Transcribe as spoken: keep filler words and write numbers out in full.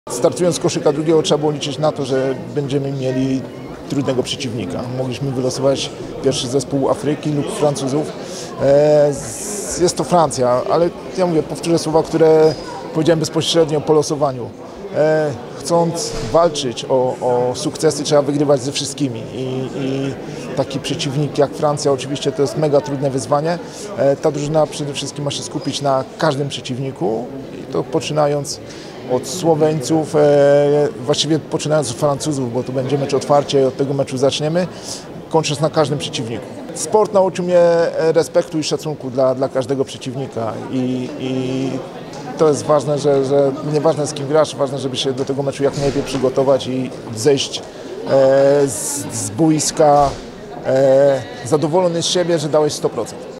Startując z koszyka drugiego trzeba było liczyć na to, że będziemy mieli trudnego przeciwnika. Mogliśmy wylosować pierwszy zespół Afryki lub Francuzów. Jest to Francja, ale ja mówię, powtórzę słowa, które powiedziałem bezpośrednio po losowaniu. Chcąc walczyć o, o sukcesy, trzeba wygrywać ze wszystkimi I, i taki przeciwnik jak Francja oczywiście to jest mega trudne wyzwanie. Ta drużyna przede wszystkim ma się skupić na każdym przeciwniku i to poczynając od Słoweńców, właściwie poczynając od Francuzów, bo to będzie mecz otwarcie i od tego meczu zaczniemy, kończąc na każdym przeciwniku. Sport nauczył mnie respektu i szacunku dla, dla każdego przeciwnika i, i to jest ważne, że, że nieważne z kim grasz, ważne, żeby się do tego meczu jak najlepiej przygotować i zejść e, z, z boiska e, zadowolony z siebie, że dałeś sto procent.